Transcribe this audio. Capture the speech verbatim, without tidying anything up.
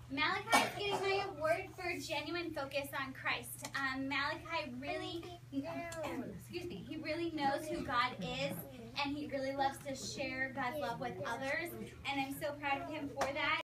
Malachi is getting my award for genuine focus on Christ. Um, Malachi really, excuse me, he really knows who God is, and he really loves to share God's love with others, and I'm so proud of him for that.